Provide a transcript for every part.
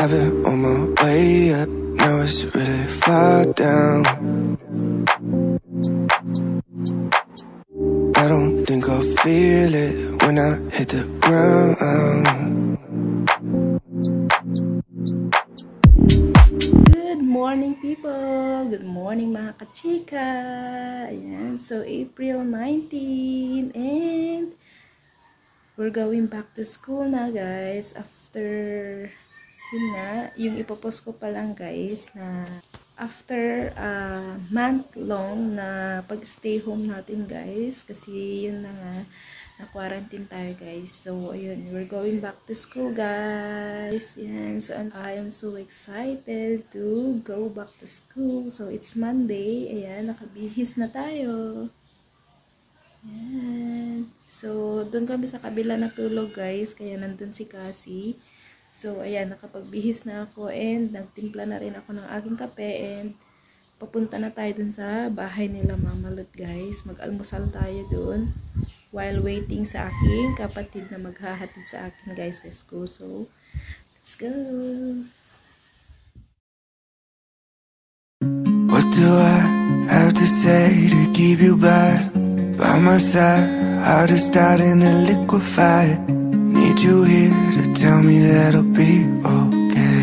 I've been on my way up, now it's really far down. I don't think I'll feel it when I hit the ground. Good morning people! Good morning mga kachika! Ayan, so April 19 and we're going back to school na guys after yun nga, yung ipopost ko pa lang guys na after a month long na pag-stay home natin guys kasi yun na nga na-quarantine tayo guys. So ayun, we're going back to school guys. Yan. So I am so excited to go back to school. So it's Monday. Ayan, nakabihis na tayo. Ayan. So doon kami sa kabila natulog guys, kaya nandun si Cassie. So, ayan, nakapagbihis na ako and nagtimpla na rin ako ng aking kape and papunta na tayo dun sa bahay nila Mama Lut, guys. Mag-almusal tayo dun while waiting sa aking kapatid na maghahatid sa akin, guys, sa school. So, let's go! What do I have to say to keep you by my side? Heart is starting to liquefy. Need you here to tell me that I'll be okay.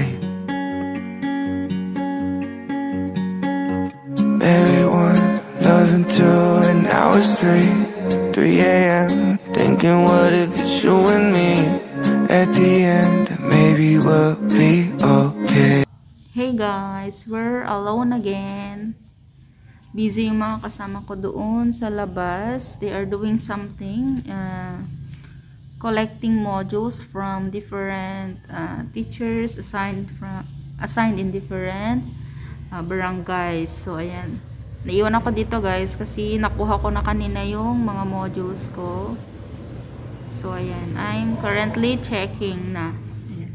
Maybe one, loving two, and now it's 3 a.m. Thinking what if it's you and me at the end, that maybe we'll be okay. Hey guys, we're alone again. Busy yung mga kasama ko doon sa labas. They are doing something. Collecting modules from different teachers assigned in different barangays. So ayan, naiwan ako dito guys kasi nakuha ko na kanina yung mga modules ko. So ayan, I'm currently checking na. Ayan.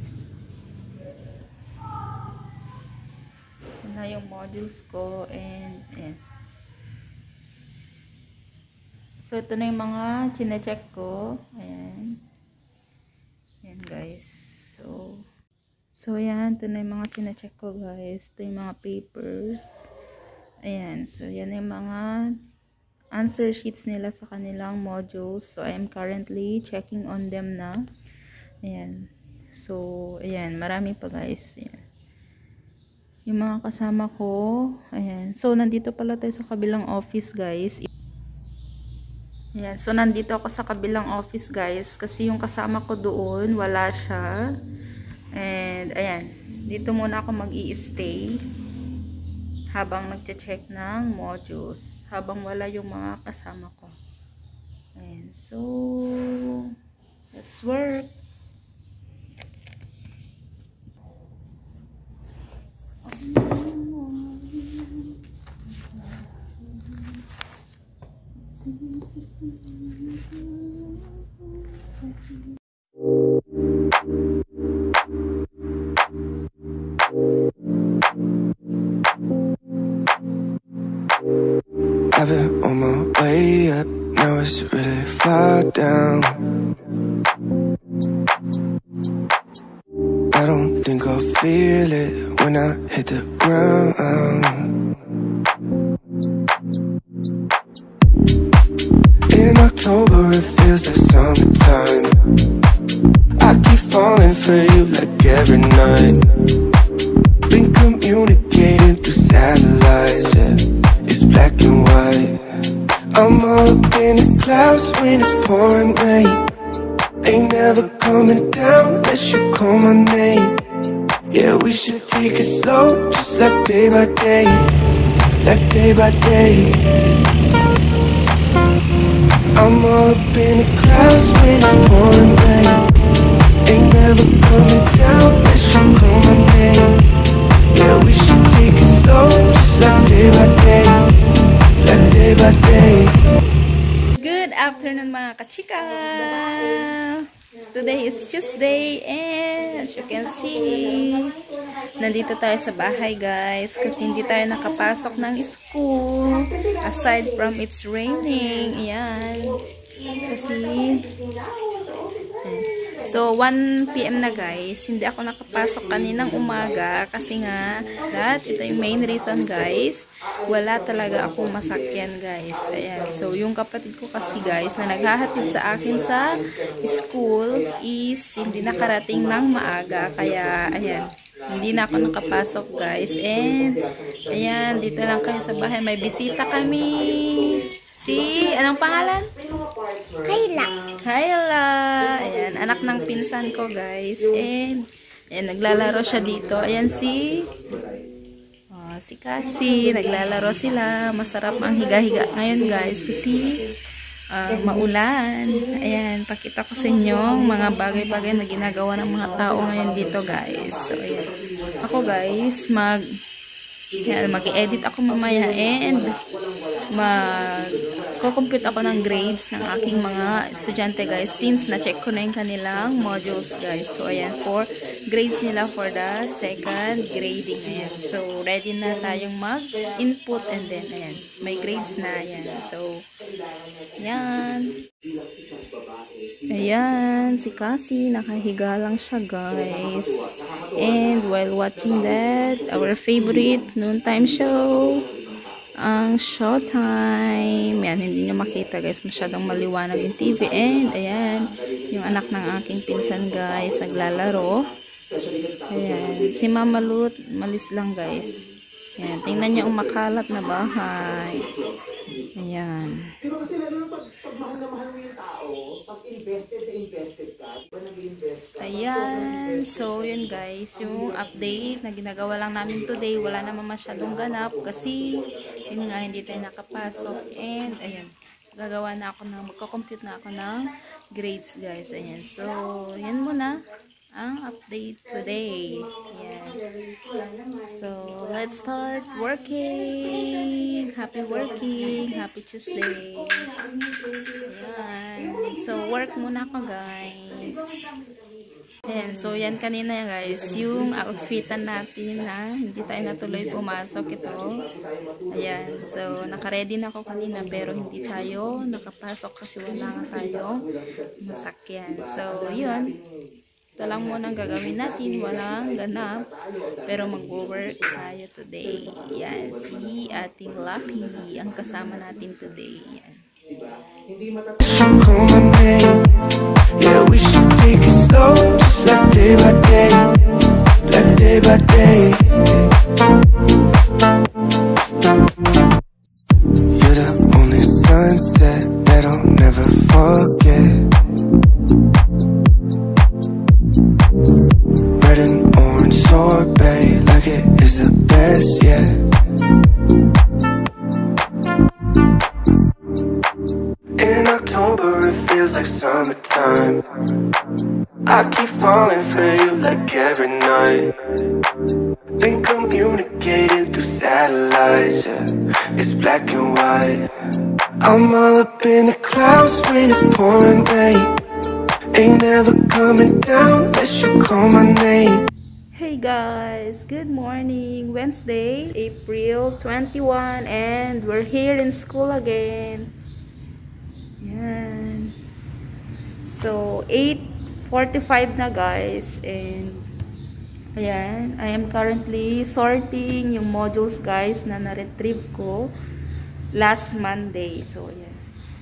Ito na yung modules ko and ayan. So, ito na yung mga chine-check ko. Ayan. Ayan, guys. So, ayan. Ito na yung mga chine-check ko, guys. Ito yung mga papers. Ayan. So, yan yung mga answer sheets nila sa kanilang modules. So, I am currently checking on them na. Ayan. So, ayan. Marami pa, guys. Ayan. Yung mga kasama ko. Ayan. So, nandito pala tayo sa kabilang office, guys. Ayan, so nandito ako sa kabilang office guys kasi yung kasama ko doon wala siya and ayan, dito muna ako mag-i-stay habang nagche-check ng modules habang wala yung mga kasama ko. Ayan, so let's work. I've been on my way up, now it's really far down. I don't think I'll feel it when I hit the ground. In October it feels like summertime. I keep falling for you like every night. Been communicating through satellites, yeah. It's black and white. I'm all up in the clouds when it's pouring rain. Ain't never coming down unless you call my name. Yeah, we should take it slow, just like day by day. Like day by day. I'm all up in the clouds when it's pouring rain. Ain't never coming down unless you call my name. Yeah, we should take it slow, just like day by day. Like day by day. Good afternoon mga kachika! Today is Tuesday and as you can see, nandito tayo sa bahay guys kasi hindi tayo nakapasok ng school aside from it's raining. Ayan. Kasi So, 1 PM na guys. Hindi ako nakapasok kaninang umaga kasi nga, ito yung main reason guys. Wala talaga akong masakyan guys. Ayan. So, yung kapatid ko kasi guys na naghahatid sa akin sa school is hindi nakarating ng maaga. Kaya, ayan. Hindi na ako nakapasok guys. And, ayan. Dito lang kami sa bahay. May bisita kami. Anong pangalan? Kayla. Kayla. Ayan, anak ng pinsan ko, guys. And, ayan, naglalaro siya dito. Ayan, si Cassie. Naglalaro sila. Masarap ang higa-higa ngayon, guys. Kasi, maulan. Ayan, pakita ko sa inyo mga bagay-bagay na ginagawa ng mga tao ngayon dito, guys. So, ayan. Ako, guys, mag-edit ako mamaya and mag-compute ako ng grades ng aking mga estudyante guys since na-check ko na yung kanilang modules guys. So ayan, for grades nila for the second grading. Ayan. So ready na tayong mag-input and then ayan, may grades na. Ayan. So ayan. Ayan, si Cassie, nakahiga lang siya guys. And while watching that, our favorite noontime show, ang Showtime. Yan, hindi nyo makita guys, masyadong maliwanag yung TV. And ayan, yung anak ng aking pinsan guys, naglalaro. Ayan, si Mama Lut, malis lang guys. Ayan, tingnan nyo ang makalat na bahay. Ayan. Pero kasi lalo pag mahal na mahal mo yung tao, pag invested ka, nag-invest ka. Ayan, so yun guys, yung update na ginagawa lang namin today, wala naman masyadong ganap kasi yun nga, hindi tayo nakapasok. And ayan, gagawa na ako magko-compute na ako ng grades guys. Ayan, so yan muna ang update today. Ayan. So, let's start working. Happy working. Happy Tuesday. Ayan. So, work muna ako guys. Ayan. So, yan kanina guys. Yung outfitan natin na hindi tayo natuloy pumasok ito. Ayan. So, nakaready na ako kanina pero hindi tayo nakapasok kasi wala nga tayong masakyan. So, yun. Ito lang muna ang gagawin natin. Walang ganap. Pero mag-work tayo today. Yan. Si ating Lucky. Ang kasama natin today. Yan. Call my name. Yeah, we should take it slow, just like day by day, like day by day. You're the only sunset that I'll never forget. Red and orange sorbet, like it is the best yet. In October it feels like summertime. I keep falling for you like every night. Been communicating through satellites, yeah. It's black and white. I'm all up in the clouds when it's pouring rain. Ain't never coming down unless you call my name. Hey guys, good morning. Wednesday, April 21 and we're here in school again. Yan. So, 8:45 na guys and ayan, I am currently sorting yung modules guys na na-retrieve ko last Monday. So, ayan.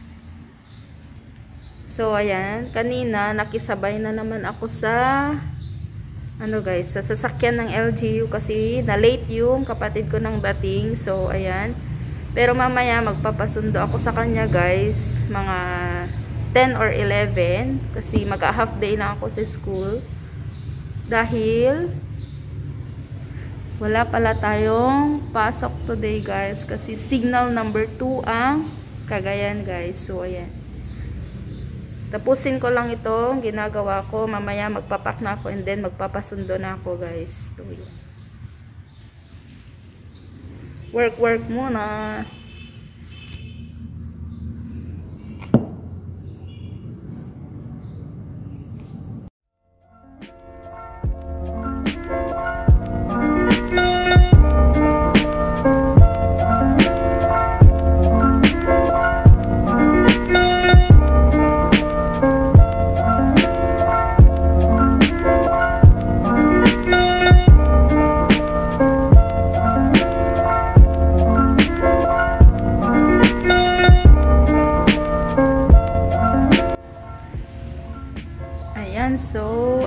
So, ayan. Kanina, nakisabay na naman ako sa guys, sa sasakyan ng LGU kasi na-late yung kapatid ko ng dating. So, ayan. Pero mamaya, magpapasundo ako sa kanya guys. Mga 10 or 11. Kasi mag-half day lang ako sa school. Dahil wala pala tayong pasok today guys. Kasi signal number 2 ang Cagayan guys. So, ayan. Tapusin ko lang itong ginagawa ko. Mamaya magpapak na ako and then magpapasundo na ako guys. So, yun. Work muna.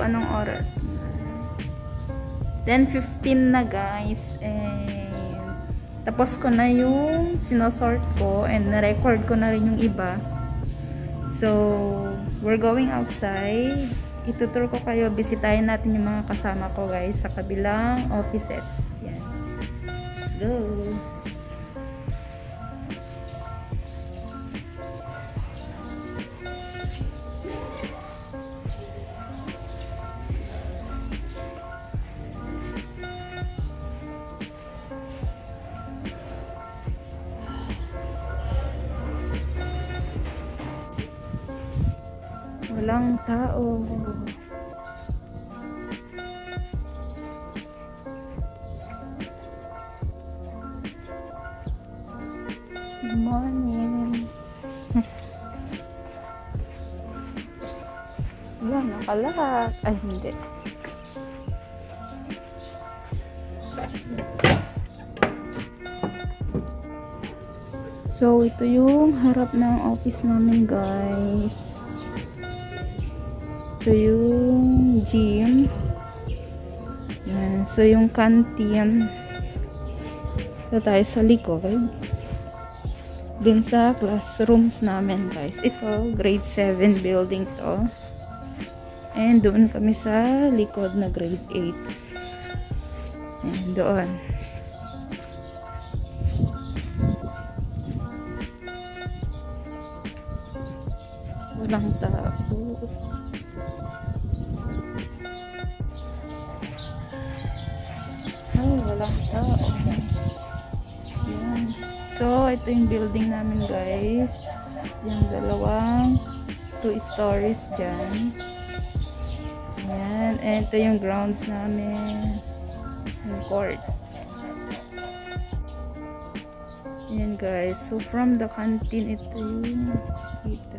anong oras? 10:15 na guys. And tapos ko na yung sinosort ko and na-record ko na rin yung iba. So, we're going outside. Itutur ko kayo, bisitahin natin yung mga kasama ko guys sa kabilang offices. Yan. Let's go! Walang tao. Good morning. Wala, nakalak. Ay, hindi. So, ito yung harap ng office namin, guys. Ito yung gym. Yan. So, yung canteen. Ito tayo sa likod. Dun sa classrooms namin, guys. Ito, grade 7 building to. And doon kami sa likod na grade 8. And doon. Walang tao. Walang tao. Yan. So, ito yung building namin guys. Yung dalawang 2 stories dyan. Yan. And ito yung grounds namin. Yung court. Yan guys. So, from the canteen, ito yung kita.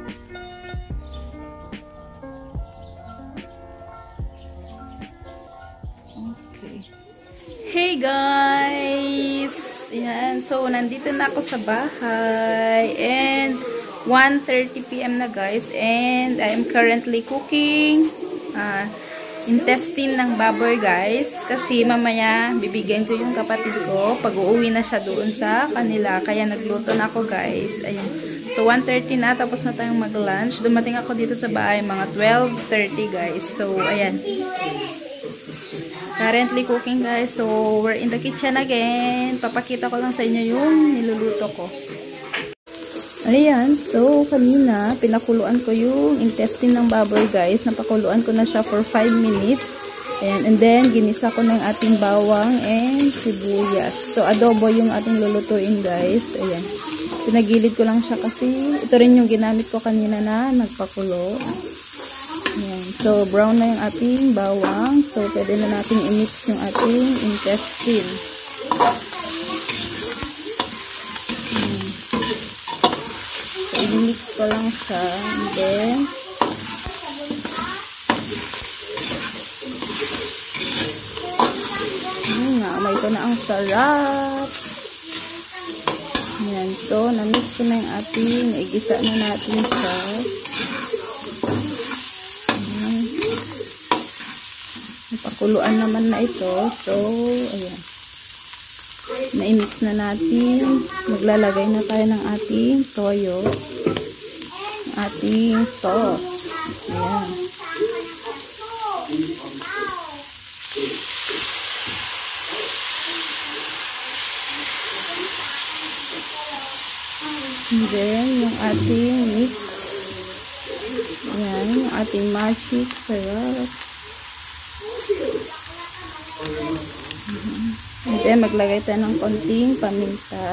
Hey guys! Ayan. So, nandito na ako sa bahay. And, 1:30 PM na guys. And, I'm currently cooking intestine ng baboy guys. Kasi mamaya, bibigyan ko yung kapatid ko. Pag uuwi na siya doon sa kanila. Kaya nagluto na ako guys. Ayan. So, 1:30 na. Tapos na tayong mag-lunch. Dumating ako dito sa bahay mga 12:30 guys. So, ayan. Currently cooking guys. So, we're in the kitchen again. Papakita ko lang sa inyo yung niluluto ko. Ayan. So, kanina, pinakuluan ko yung intestine ng baboy guys. Napakuluan ko na siya for 5 minutes. And then, ginisa ko ng ating bawang and sibuyas. So, adobo yung ating lulutuin guys. Ayan. Pinagilid ko lang siya kasi ito rin yung ginamit ko kanina na nagpakulo. Ayan. So, brown na yung ating bawang. So, pwede na natin i-mix yung ating intestine. So, i-mix ko lang siya. And then, may ito na ang sarap. Ayan. So, na-mix ko na yung ating, igisa na natin siya. Pakuluan naman na ito. So, ayan. Na-mix na natin. Maglalagay na tayo ng ating toyo. Ating sauce. Ayan. And then, yung ating mix. Ayan. Yung ating magic sarap. And then, maglagay tayo ng konting paminta.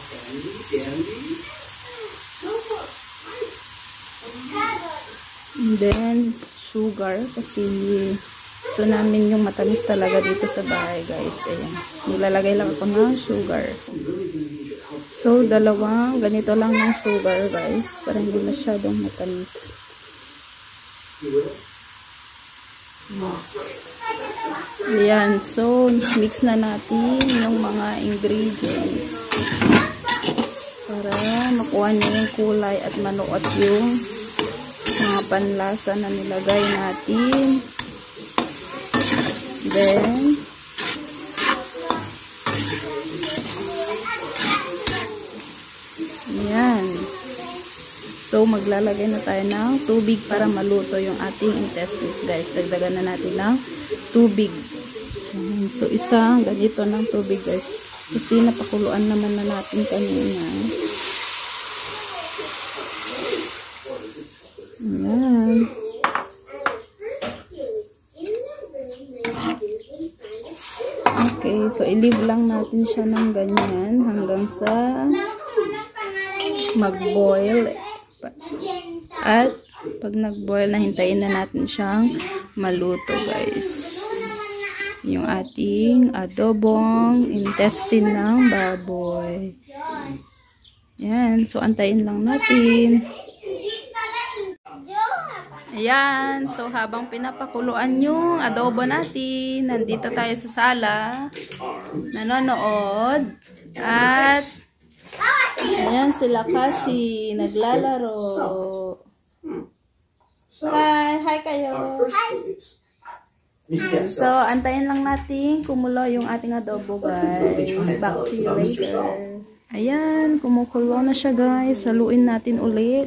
And then, sugar. Kasi gusto namin yung matamis talaga dito sa bahay, guys. Ayan. Nilalagay lang ako ng sugar. So, dalawang ganito lang ng sugar, guys. Para hindi masyadong matamis. Ayan. So, mix na natin yung mga ingredients. Para makuha niyo yung kulay at manuot yung mga panlasa na nilagay natin. then, yan. So, maglalagay na tayo ng tubig para maluto yung ating intestines, guys. Dagdagan na natin ng tubig. Yan. So, isang ganito ng tubig, guys. Kasi napakuluan naman na natin kanina. Yan. Okay, so i-leave lang natin siya ng ganyan hanggang sa mag-boil. At pag nag-boil na, hintayin na natin siyang maluto, guys. Yung ating adobong intestine ng baboy. Yan, so antayin lang natin. Ayan, so habang pinapakuluan yung adobo natin, nandito tayo sa sala, nanonood, at ayan sila kasi naglalaro. Hi kayo. So, antayin lang natin kumulo yung ating adobo, guys. Back to you later. Ayan, kumukulo na siya, guys. Haluin natin ulit.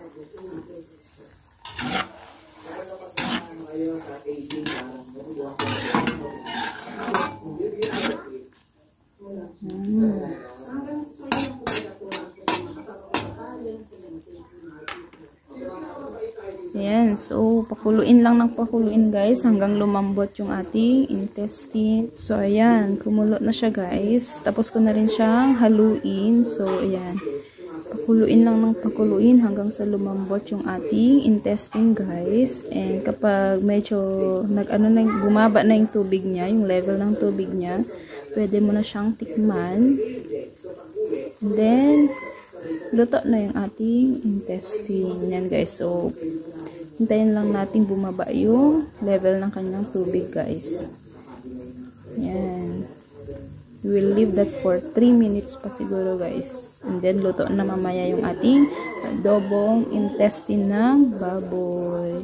Ayan, so pakuluin lang ng pakuluin, guys, hanggang lumambot yung ating intestine. So ayan, kumulo na siya, guys. Tapos ko na rin siyang haluin. So ayan, pakuluin lang ng pakuluin hanggang sa lumambot yung ating intestine, guys. And kapag medyo bumaba na yung tubig niya, yung level ng tubig niya, pwede mo na siyang tikman. And then luto na yung ating intestine. Yan, guys. So hintayin lang natin bumaba yung level ng kanyang tubig, guys. Yan. We will leave that for 3 minutes pa siguro, guys. And then luto na mamaya yung ating adobong intestine ng baboy.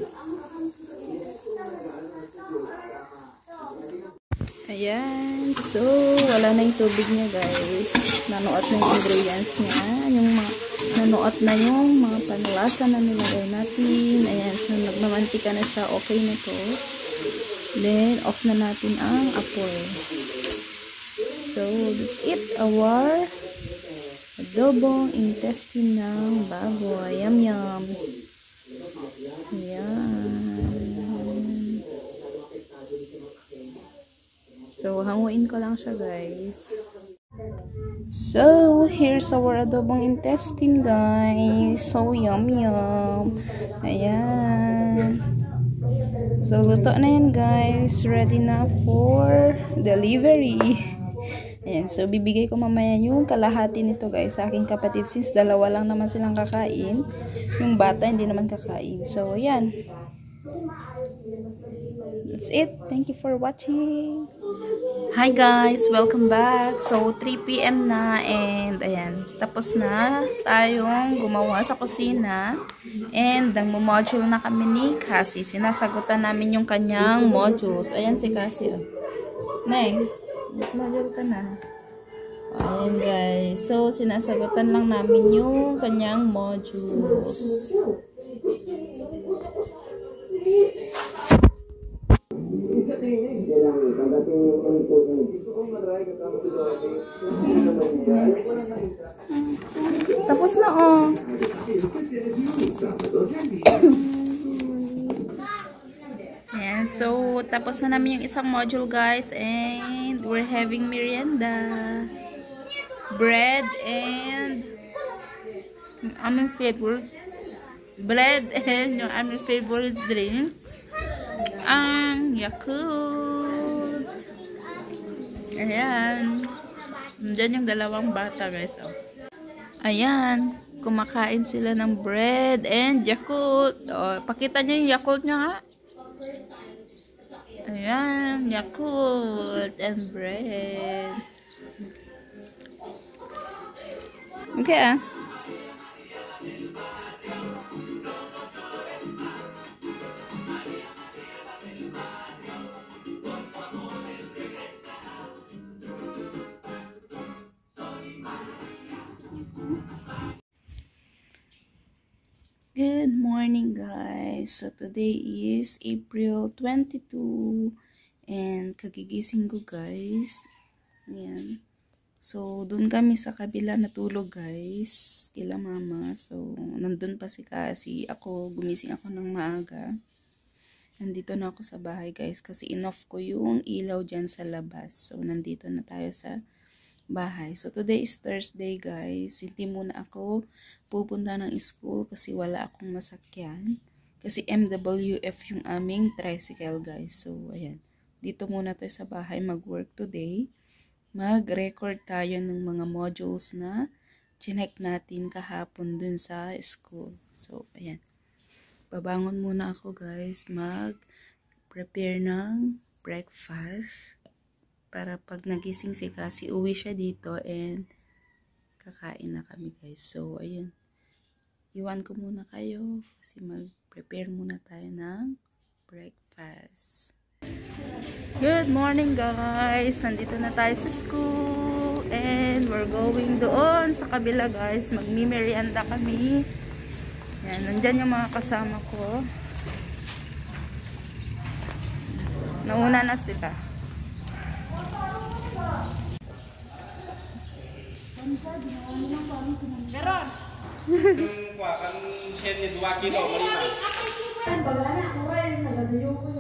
Ayan. So, wala na yung tubig niya, guys. Nanuot na yung ingredients niya. Nanuot na yung mga panlasa na nilagay natin. Ayan. So, nagmamantika na siya. Okay na to. Then, off na natin ang apoy. So, that's it. Our adobong intestine ng baboy. Yum, yum. Ayan. So, hanguin ko lang siya, guys. So, here's our adobong intestine, guys. So, yum, yum. Ayan. So, luto na yan, guys. Ready na for delivery. Ayan. So, bibigay ko mamaya yung kalahati nito, guys, sa aking kapatid. Since dalawa lang naman silang kakain. Yung bata, hindi naman kakain. So, ayan. That's it. Thank you for watching. Hi guys, welcome back. So 3 PM na and ayan, tapos na tayong gumawa sa kusina and nagmo-module na kami ni Cassie. Sinasagutan namin yung kanyang modules. Ayan si Cassie. Neng, module ka na. Ayan guys. So sinasagutan lang namin yung kanyang modules. Tapos na, oh. Ayan, so tapos na namin yung isang module, guys, and we're having merienda, bread and yung aming favorite drink, ang Yakult. Ayan. Diyan yung dalawang bata, guys. Oh. Ayan. Kumakain sila ng bread and Yakult. Oh, pakita niyo yung Yakult niyo, ha? Ayan. Yakult and bread. Okay, ah. Good morning guys! So today is April 22 and kagigising ko guys. Ayan. So doon kami sa kabila natulog guys kila mama. So nandun pa si Kasi. Ako gumising ako ng maaga. Nandito na ako sa bahay guys kasi inoff ko yung ilaw dyan sa labas. So nandito na tayo sa bahay. So today is Thursday guys. Hindi muna ako pupunta ng school kasi wala akong masakyan. Kasi MWF yung aming tricycle guys. So ayan. Dito muna tayo sa bahay mag-work today. Mag-record tayo ng mga modules na chinek natin kahapon dun sa school. So ayan. Babangon muna ako guys. Mag-prepare ng breakfast. Para pag nagising si Kasi, uwi siya dito and kakain na kami guys. So, ayun. Iwan ko muna kayo kasi mag-prepare muna tayo ng breakfast. Good morning guys! Nandito na tayo sa school and we're going doon sa kabila guys. Magmi-merienda kami. Yan, nandyan yung mga kasama ko. Nauna na sila. Meron. Kan share ni 2 kilo malima.